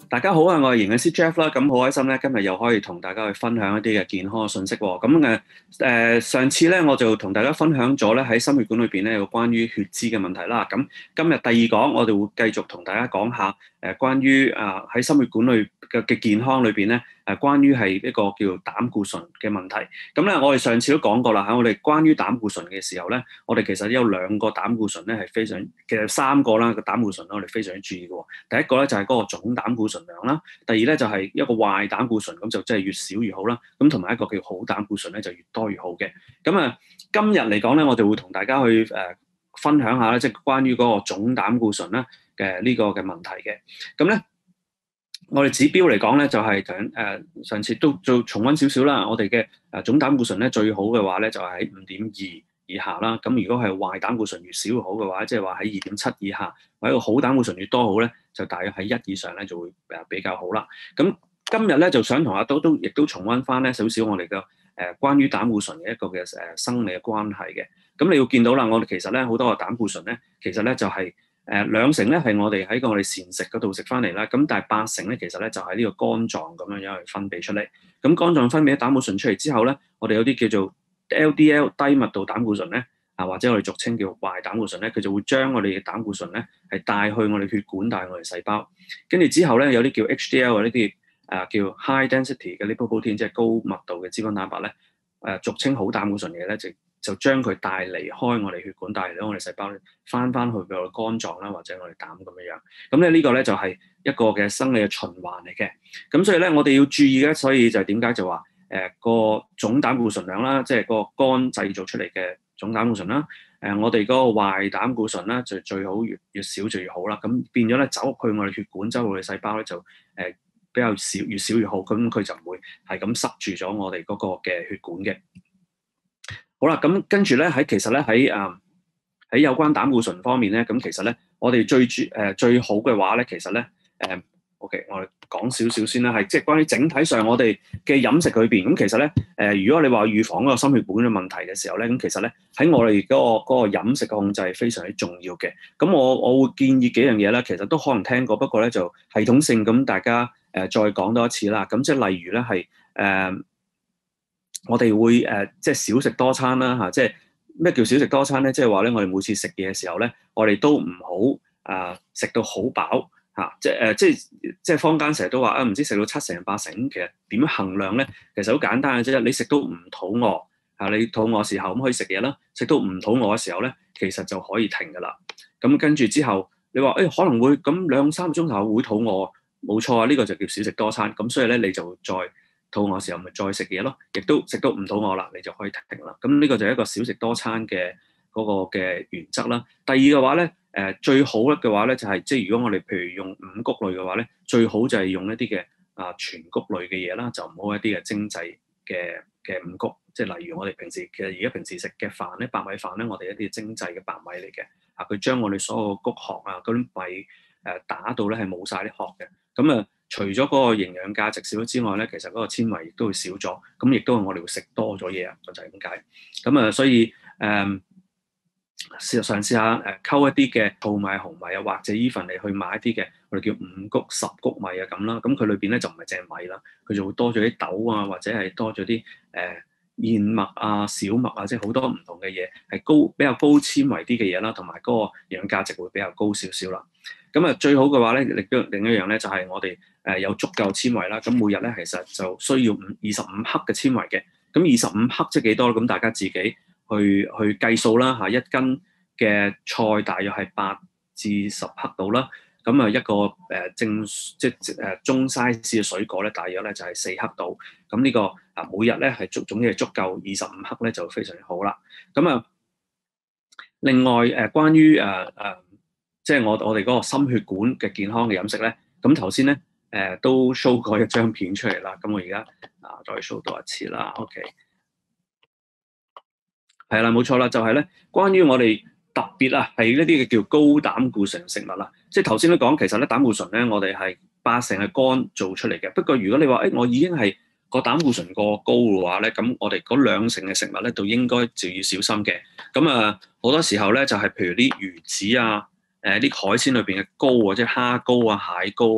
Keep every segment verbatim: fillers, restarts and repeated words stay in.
大家好啊，我係營養師 Jeff 啦，咁好開心咧，今日又可以同大家去分享一啲嘅健康嘅信息喎。咁誒誒，上次咧我就同大家分享咗咧喺心血管裏邊咧有關於血脂嘅問題啦。咁今日第二講，我哋會繼續同大家講下誒關於啊喺心血管裏嘅嘅健康裏邊咧誒關於係一個叫膽固醇嘅問題。咁咧我哋上次都講過啦，喺我哋關於膽固醇嘅時候咧，我哋其實有兩個膽固醇咧係非常，其實三個啦個膽固醇咧我哋非常之注意嘅喎。第一個咧就係嗰個總膽固醇量啦，第二咧就係一個壞膽固醇，咁就即係越少越好啦。咁同埋一個叫好膽固醇咧，就越多越好嘅。咁啊，今日嚟講咧，我哋會同大家去誒、呃、分享下咧，即係關於嗰個總膽固醇咧嘅呢個嘅問題嘅。咁咧，我哋指標嚟講咧，就係誒誒上次都做重溫少少啦。我哋嘅誒總膽固醇咧最好嘅話咧，就係喺五點二以下啦。咁如果係壞膽固醇越少越好嘅話，即係話喺二點七以下，或者個好膽固醇越多好咧，就大約喺一以上咧就會誒比較好啦。咁今日咧就想同阿都都亦都重溫翻咧少少我哋嘅誒關於膽固醇嘅一個嘅誒生理嘅關係嘅。咁你要見到啦，我哋其實咧好多個膽固醇咧，其實咧就係、是、誒、呃、兩成咧係我哋喺個我哋膳食嗰度食翻嚟啦。咁但係八成咧其實咧就喺呢個肝臟咁樣樣去分泌出嚟。咁肝臟分泌咗膽固醇出嚟之後咧，我哋有啲叫做 L D L 低密度膽固醇咧。啊，或者我哋俗稱叫壞膽固醇咧，佢就會將我哋嘅膽固醇咧係帶去我哋血管，帶去我哋細胞。跟住之後咧，有啲叫 H D L 啊，呢啲誒叫 high density 嘅 lipoprotein，即係高密度嘅脂肪蛋白咧，誒、呃、俗稱好膽固醇嘅咧，就就將佢帶離開我哋血管，帶離開我哋細胞咧，翻翻去我哋肝臟啦，或者我哋膽咁樣樣。咁咧呢個咧就係一個嘅生理嘅循環嚟嘅。咁所以咧，我哋要注意咧，所以就點解就話誒、呃、個總膽固醇量啦，即係個肝製造出嚟嘅總膽固醇啦，誒、呃，我哋嗰個壞膽固醇啦，就最好越越少就越好啦。咁變咗咧，走入去我哋血管周圍嘅細胞咧，就誒、呃、比較少，越少越好。咁佢就唔會係咁塞住咗我哋嗰個嘅血管嘅。好啦，咁跟住咧喺其實咧喺誒喺有關膽固醇方面咧，咁其實咧我哋最主誒、呃、最好嘅話咧，其實咧誒。呃 O.K. 我哋講少少先啦，係即係關於整體上我哋嘅飲食裏邊，咁其實咧，誒、呃，如果你話預防嗰個心血管嘅問題嘅時候咧，咁其實咧喺我哋嗰、嗰個嗰、嗰個飲食嘅控制係非常之重要嘅。咁我我會建議幾樣嘢咧，其實都可能聽過，不過咧就系統性咁大家誒、呃、再講多一次啦。咁即係例如咧係誒，我哋會誒、呃、即係少食多餐啦嚇、啊，即係咩叫少食多餐咧？即係話咧，我哋每次食嘢嘅時候咧，我哋都唔好啊食到好飽。啊，即係誒、呃，即係即係坊間成日都話啊，唔知食到七成八成，其實點衡量咧？其實好簡單嘅啫，你食到唔肚餓，啊，你肚餓時候咁可以食嘢啦，食到唔肚餓嘅時候咧，其實就可以停㗎啦。咁跟住之後，你話誒、欸、可能會咁兩三個鐘頭會肚餓，冇錯啊，呢、這個就叫少食多餐。咁所以咧，你就再肚餓時候咪再食嘢咯，亦都食到唔肚餓啦，你就可以停啦。咁呢個就係一個少食多餐嘅嗰個嘅原則啦。第二嘅話咧。誒、呃、最好咧嘅話咧，就係、是、即係如果我哋譬如用五穀類嘅話咧，最好就係用一啲嘅啊全穀類嘅嘢啦，就唔好一啲嘅精製嘅嘅五穀，即係例如我哋平時其實而家平時食嘅飯咧，白米飯咧，我哋一啲精製嘅白米嚟嘅，啊佢將我哋所有穀殼啊嗰啲米誒打到咧係冇晒啲殼嘅，咁啊除咗嗰個營養價值少咗之外咧，其實嗰個纖維亦都會少咗，咁亦都係我哋會食多咗嘢啊，就係咁解，咁啊所以誒。嗯試嘗試下誒溝一啲嘅糙米、紅米啊，或者 even 你去買一啲嘅我哋叫五穀、十穀米啊咁啦，咁佢裏邊咧就唔係淨係米啦，佢就會多咗啲豆啊，或者係多咗啲誒燕麥啊、小麥啊，即係好多唔同嘅嘢，係高比較高纖維啲嘅嘢啦，同埋嗰個營養價值會比較高少少啦。咁啊最好嘅話咧，另一另一樣咧就係我哋誒有足夠纖維啦。咁每日咧其實就需要五二十五克嘅纖維嘅。咁二十五克即係幾多咧？咁大家自己去去計數啦嚇，一斤嘅菜大約係八至十克到啦，咁啊一個誒、呃、正即係誒中 size 嘅水果咧，大約咧就係、是、四克到，咁呢、這個啊每日咧係足總之係足夠二十五克咧就非常之好啦。咁啊另外誒、呃、關於誒誒、呃呃、即係我我哋嗰個心血管嘅健康嘅飲食咧，咁頭先咧誒都 show 過一張片出嚟啦，咁我而家啊再 show 多一次啦 ，OK。係啦，冇錯啦，就係、是、咧，關於我哋特別啊，係呢啲嘅叫高膽固醇食物啦。即係頭先都講，其實咧膽固醇咧，我哋係八成係肝做出嚟嘅。不過如果你話，誒、欸、我已經係個膽固醇過高嘅話咧，咁我哋嗰兩成嘅食物咧，就應該就要小心嘅。咁啊，好多時候咧就係、是、譬如啲魚子啊，誒、呃、啲海鮮裏邊嘅膏啊，即係蝦膏啊、蟹膏啊，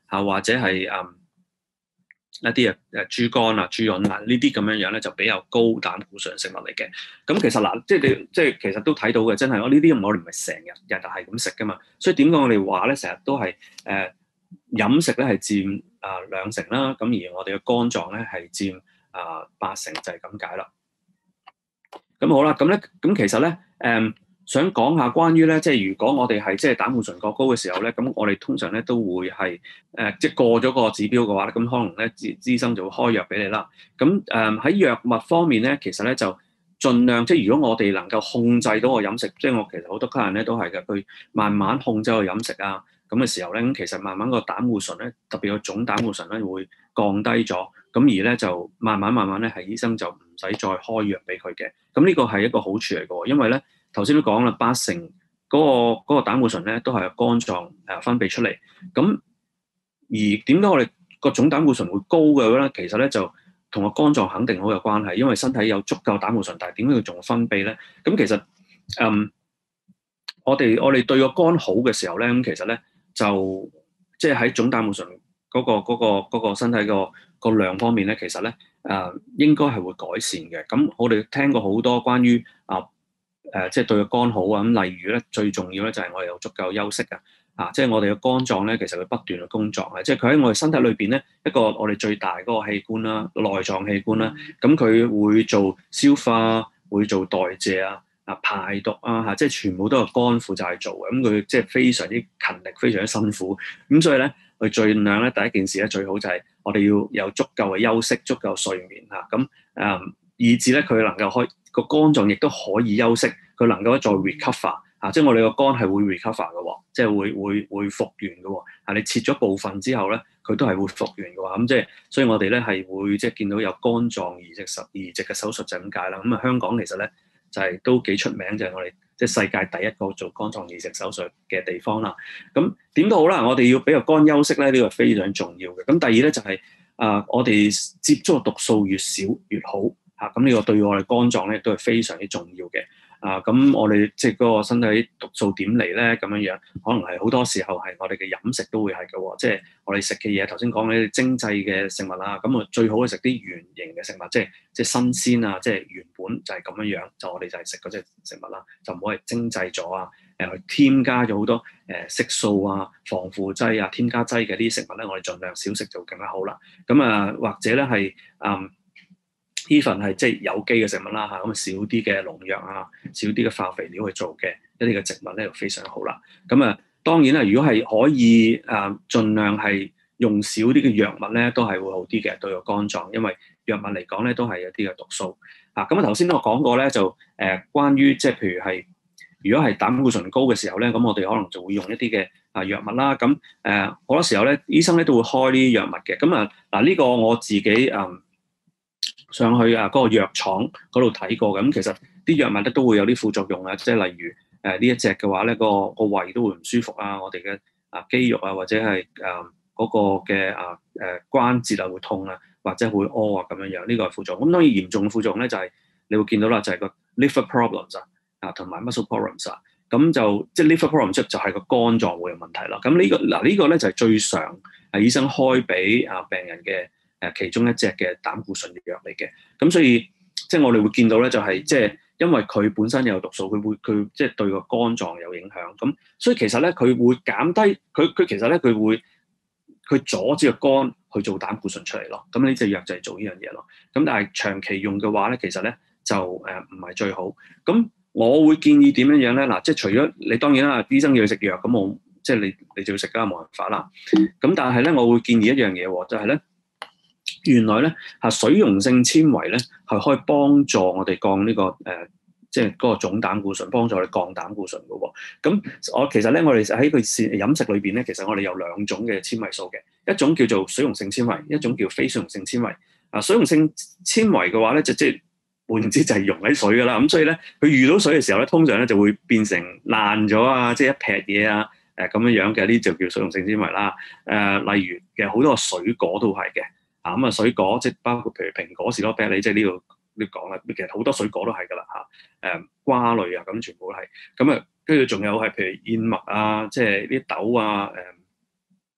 嚇，或者係誒一啲誒誒豬肝啊、豬潤啊呢啲咁樣樣咧，就比較高膽固醇食物嚟嘅。咁其實嗱，即係你即係其實都睇到嘅，真係我呢啲我哋唔係成日日日係咁食噶嘛。所以點解我哋話咧，成日都係誒、呃、飲食咧係佔啊兩成啦，咁而我哋嘅肝臟咧係佔啊八成，就係咁解啦。咁好啦，咁咧咁其實咧誒。嗯想講下關於咧，即係如果我哋係即係膽固醇過高嘅時候咧，咁我哋通常咧都會係誒、呃、即係過咗個指標嘅話咧，咁可能咧醫醫生就會開藥俾你啦。咁誒喺藥物方面咧，其實咧就盡量即係如果我哋能夠控制到個飲食，即係我其實好多客人咧都係嘅，佢慢慢控制個飲食啊，咁嘅時候咧，咁其實慢慢個膽固醇咧，特別個總膽固醇咧會降低咗，咁而咧就慢慢慢慢咧係醫生就唔使再開藥俾佢嘅。咁呢個係一個好處嚟嘅，因為咧。頭先都講啦，八成嗰、那個嗰、那個膽固醇咧都係肝臟誒分泌出嚟。咁而點解我哋個總膽固醇會高嘅咧？其實咧就同個肝臟肯定好有關係，因為身體有足夠膽固醇，但係點解佢仲分泌咧？咁其實嗯，我哋我哋對個肝好嘅時候咧，咁其實咧就即係喺總膽固醇嗰、那個嗰、那個那個身體個個量方面咧，其實咧誒、呃、應該係會改善嘅。咁我哋聽過好多關於啊〜誒、呃，即係對個肝好啊！咁例如咧，最重要咧就係我哋有足夠休息啊！啊，即係我哋嘅肝臟咧，其實佢不斷嘅工作啊！即係佢喺我哋身體裏邊咧，一個我哋最大嗰個器官啦，內臟器官啦，咁佢會做消化，會做代謝啊，啊排毒啊，嚇，即係全部都係肝負責去做嘅。咁佢即係非常之勤力，非常之辛苦。咁所以咧，佢盡量咧，第一件事咧，最好就係我哋要有足夠嘅休息，足夠睡眠嚇。咁、啊、誒，以至咧佢能夠開。個肝臟亦都可以休息，佢能夠再 recover 啊！即係我哋個肝係會 recover 嘅喎，即係會會會復原嘅喎。啊，你切咗部分之後咧，佢都係會復原嘅喎。咁即係，所以我哋咧係會即係見到有肝臟移植手移植嘅手術就咁解啦。咁啊，香港其實咧就係、是、都幾出名，就係、是、我哋即係世界第一個做肝臟移植手術嘅地方啦。咁點都好啦，我哋要俾個肝休息咧，呢、這個非常重要嘅。咁第二咧就係、是、啊、呃，我哋接觸嘅毒素越少越好。嚇，咁呢個對我哋肝臟咧都係非常之重要嘅。啊，咁我哋即係嗰個身體毒素點嚟咧？咁樣樣可能係好多時候係我哋嘅飲食都會係嘅喎。即係我哋食嘅嘢，頭先講嘅精製嘅食物啦，咁啊最好係食啲原形嘅食物，即係即係新鮮啊，即係原本就係咁樣樣。就我哋就係食嗰隻食物啦，就唔好係精製咗啊，誒添加咗好多誒色素啊、防腐劑啊、添加劑嘅啲食物咧，我哋盡量少食就更加好啦。咁啊，或者咧係嗯。even 係即係有機嘅食物啦嚇，咁少啲嘅農藥啊，少啲嘅化肥料去做嘅一啲嘅植物咧就非常好啦。咁啊，當然啦，如果係可以誒，盡量係用少啲嘅藥物咧，都係會好啲嘅對個肝臟，因為藥物嚟講咧都係有啲嘅毒素啊。咁啊頭先我講過咧，就誒、呃、關於即係譬如係如果係膽固醇高嘅時候咧，咁我哋可能就會用一啲嘅啊藥物啦。咁誒好多時候咧，醫生咧都會開呢啲藥物嘅。咁啊嗱呢個我自己誒。嗯上去啊嗰個藥廠嗰度睇過嘅，咁其實啲藥物咧都會有啲副作用啊，即係例如誒呢、呃、一隻嘅話咧，個個胃都會唔舒服啊，我哋嘅啊肌肉啊或者係誒嗰個嘅啊誒關節啊會痛啊，或者會屙啊咁樣樣，呢、這個係副作用。咁當然嚴重嘅副作用咧就係、是、你會見到啦，就係個 liver problems 啊啊同埋 muscle problems 啊，咁就即係 liver problems 就係個肝臟會有問題啦。咁呢、這個嗱、這個、呢個咧就係、是、最常係醫生開俾啊病人嘅。誒其中一隻嘅膽固醇藥嚟嘅，咁所以即係我哋會見到咧，就係即係因為佢本身有毒素，佢會佢即係對個肝臟有影響，咁所以其實咧佢會減低佢佢其實咧佢會佢阻止個肝去做膽固醇出嚟咯，咁呢隻藥就係做呢樣嘢咯，咁但係長期用嘅話咧，其實咧就誒唔係最好，咁我會建議點樣樣咧？嗱，即係除咗你當然啦，醫生要食藥，咁我即係你你就要食啦，冇辦法啦，咁但係咧我會建議一樣嘢喎，就係咧。原來咧係水溶性纖維咧係可以幫助我哋降呢、這個誒、呃，即係嗰個總膽固醇，幫助我哋降膽固醇嘅喎。咁我其實咧，我哋喺佢飲食裏邊咧，其實我哋有兩種嘅纖維素嘅，一種叫做水溶性纖維，一種叫非水溶性纖維。啊，水溶性纖維嘅話咧，就即係換言之就係溶喺水㗎啦。咁所以咧，佢遇到水嘅時候咧，通常咧就會變成爛咗啊，即係一劈嘢啊，誒咁樣樣嘅，呢就叫水溶性纖維啦。誒、呃，例如其實好多水果都係嘅。咁啊，水果即係包括譬如蘋果、士多啤梨，即係呢度你講啦。其實好多水果都係噶啦嚇，誒瓜類啊，咁全部都係。咁啊，跟住仲有係譬如燕麥啊，即係啲豆啊，誒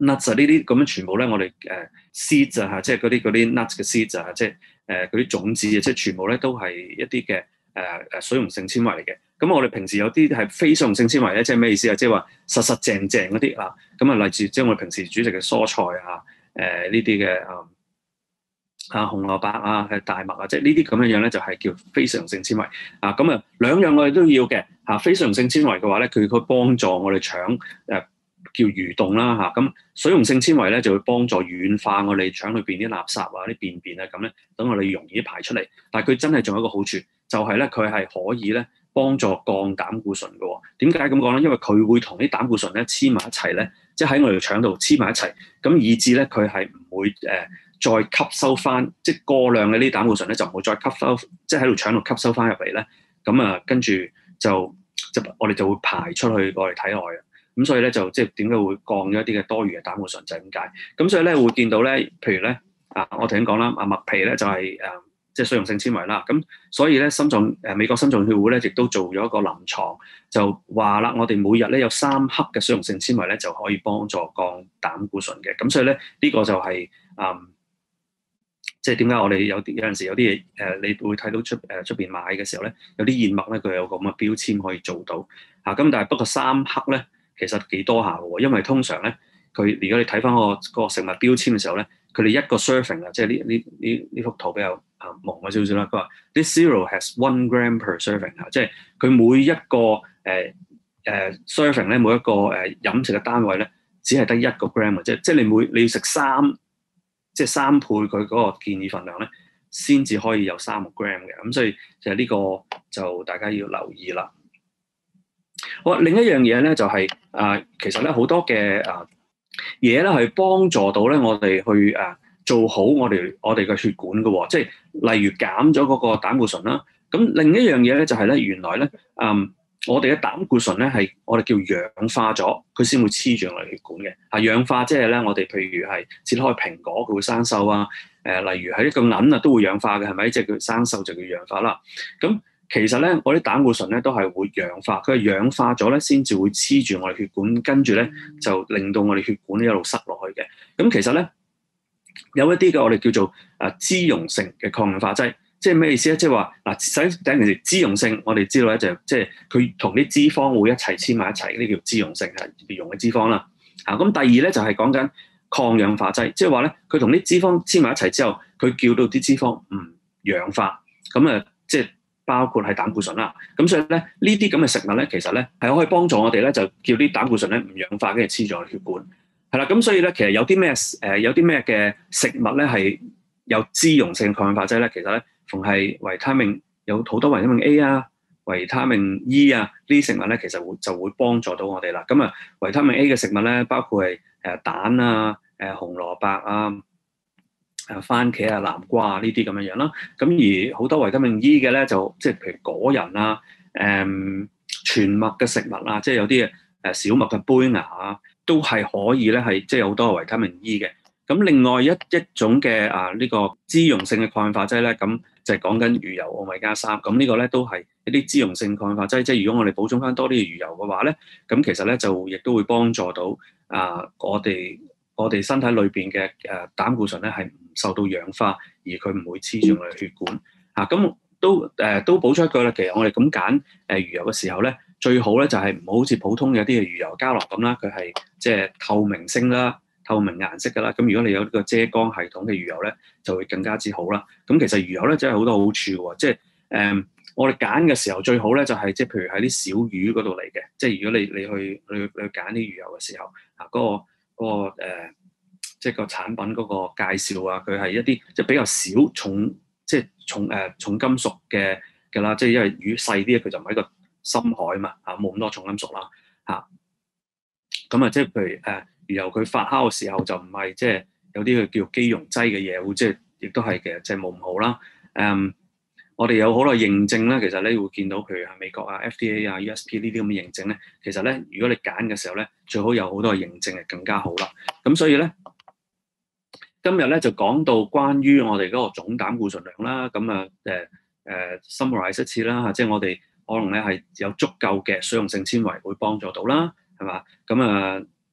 nuts 啊呢啲咁樣全部咧，我哋誒 seeds 啊，即係嗰啲嗰啲 nuts 嘅 seeds 啊，即係誒嗰啲種子啊，即係全部咧都係一啲嘅誒誒水溶性纖維嚟嘅。咁我哋平時有啲係非水溶性纖維咧，即係咩意思啊？即係話實實淨淨嗰啲啊。咁啊，例如即係我哋平時煮食嘅蔬菜啊，誒呢啲嘅啊啊紅蘿蔔啊，係大麥啊，即係呢啲咁樣樣咧，就係叫非水溶性纖維啊。咁啊兩樣我哋都要嘅嚇。非水溶性纖維嘅話咧，佢可以幫助我哋腸誒叫蠕動啦嚇。咁水溶性纖維咧就會幫助軟化我哋腸裏邊啲垃圾啊、啲便便啊咁咧，等我哋容易排出嚟。但係佢真係仲有一個好處，就係咧佢係可以咧幫助降膽固醇嘅喎。點解咁講咧？因為佢會同啲膽固醇咧黐埋一齊咧，即係喺我哋腸度黐埋一齊，咁以致咧佢係唔會誒、呃、再吸收翻，即係過量嘅呢啲膽固醇咧就唔會再吸收，即係喺條腸度吸收翻入嚟咧。咁啊，跟住就就我哋就會排出去我哋體內啊。咁所以咧就即係點解會降咗一啲嘅多餘嘅膽固醇就係咁解。咁所以咧會見到咧，譬如咧啊，我頭先講啦，啊麥皮咧就係、是、誒。呃即係水溶性纖維啦，咁所以咧心臟誒美國心臟協會咧亦都做咗一個臨床，就話啦，我哋每日咧有三克嘅水溶性纖維咧就可以幫助降膽固醇嘅，咁所以咧呢、呢個就係、是、嗯，即係點解我哋有啲有陣時有啲嘢誒，你會睇到出誒出邊買嘅時候咧，有啲燕麥咧佢有個咁嘅標籤可以做到嚇，咁、啊、但係不過三克咧其實幾多下嘅喎，因為通常咧佢如果你睇翻個個食物標籤嘅時候咧，佢哋一個 serving 啊，即係呢呢呢呢幅圖比較啊蒙咗少少啦。佢話啲 cereal has one gram per serving 啊，即係佢每一個誒誒、呃呃、serving 咧，每一個誒、呃、飲食嘅單位咧，只係得一個 gram 嘅啫。即係你每你要食三，即係三倍佢嗰個建議份量咧，先至可以有三個 gram 嘅。咁所以就係呢個就大家要留意啦。好，另一樣嘢咧就係、是、啊、呃，其實咧好多嘅啊嘢咧係幫助到咧我哋去啊。呃做好我哋我哋嘅血管嘅喎，即係例如減咗嗰個膽固醇啦。咁另一樣嘢咧就係咧，原來咧，嗯，我哋嘅膽固醇咧係我哋叫氧化咗，佢先會黐住我哋血管嘅。啊，氧化即係咧，我哋譬如係切開蘋果，佢會生鏽啊。誒、呃，例如係一個銀啊，都會氧化嘅，係咪？即係佢生鏽就叫氧化啦。咁其實咧，我啲膽固醇咧都係會氧化，佢係氧化咗咧先至會黐住我哋血管，跟住咧就令到我哋血管一路塞落去嘅。咁其實咧。有一啲嘅我哋叫做啊脂溶性嘅抗氧化劑，即係咩意思咧？即係話嗱，首先第一件事，脂溶性我哋知道咧就即係佢同啲脂肪會一齊黐埋一齊，呢叫脂溶性係溶嘅脂肪啦。啊，咁第二咧就係講緊抗氧化劑，即係話咧佢同啲脂肪黐埋一齊之後，佢叫到啲脂肪唔氧化，咁啊即係包括係膽固醇啦。咁所以咧呢啲咁嘅食物咧，其實咧係可以幫助我哋咧就叫啲膽固醇咧唔氧化，跟住黐住我哋血管。係啦，咁所以咧，其實有啲咩誒，有啲咩嘅食物咧係有脂溶性抗氧化劑咧，其實咧，逢係維他命有好多維他命 A 啊、維他命 E 啊呢啲食物咧，其實會就會幫助到我哋啦。咁啊，維他命 A 嘅食物咧，包括係誒蛋啊、誒紅蘿蔔啊、誒番茄啊、南瓜啊呢啲咁樣樣啦。咁而好多維他命 E 嘅咧，就即係譬如果仁啊、誒、嗯、全麥嘅食物啊，即係有啲誒小麥嘅胚芽啊。都係可以咧，係即係有好多維他命 E 嘅。咁另外一一種嘅啊呢、這個脂溶性嘅抗氧化劑咧，咁就係講緊魚油奧米加三。咁呢個咧都係一啲脂溶性抗氧化劑。即係如果我哋補充翻多啲魚油嘅話咧，咁其實咧就亦都會幫助到啊我哋我哋身體裏邊嘅誒膽固醇咧係唔受到氧化，而佢唔會黐住我哋血管。嚇、啊、咁都誒、呃、都補充一句啦。其實我哋咁揀誒魚油嘅時候咧。最好咧就係唔好好似普通有啲嘅魚油膠囊咁啦，佢係即係透明性啦、透明顏色㗎啦。咁如果你有呢個遮光系統嘅魚油咧，就會更加之好啦。咁其實魚油咧真係好多好處喎，即係誒我哋揀嘅時候最好咧就係即係譬如喺啲小魚嗰度嚟嘅，即係如果你你去你去揀啲魚油嘅時候啊，嗰、嗰個嗰、嗰個呃、即係個產品嗰個介紹啊，佢係一啲即係比較少重即係重誒、呃、重金屬嘅嘅啦，即係因為魚細啲，佢就唔係一個深海嘛嚇，冇咁多重金屬啦嚇，咁啊即係譬如誒魚油佢發酵嘅時候就唔係即係有啲叫基溶劑嘅嘢，會即係亦都係其實即係冇咁好啦。誒、um，我哋有好多認證啦，其實咧會見到譬如係美國啊 F D A 啊 U S P 呢啲咁嘅認證咧，其實咧如果你揀嘅時候咧，最好有好多嘅認證係更加好啦。咁所以咧今日咧就講到關於我哋嗰個總膽固醇量啦，咁啊誒誒 summarize 一次啦嚇，即係我哋。可能咧係有足夠嘅水溶性纖維會幫助到啦，係嘛？咁啊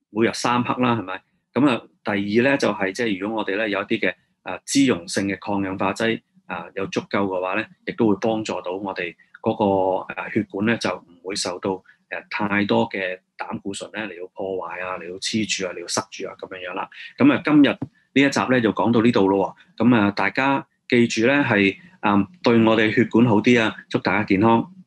每日三克啦，係咪？咁啊，第二咧就係、是、即係如果我哋咧有一啲嘅誒脂溶性嘅抗氧化劑啊、呃、有足夠嘅話咧，亦都會幫助到我哋嗰個誒血管咧就唔會受到誒太多嘅膽固醇咧嚟到破壞啊，嚟到黐住啊，嚟到塞住啊咁樣樣啦。咁啊，今日呢一集咧就講到呢度咯喎。咁啊，大家記住咧係誒對我哋血管好啲啊，祝大家健康。